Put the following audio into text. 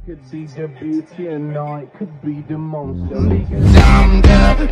Could be the beauty and I could be the monster.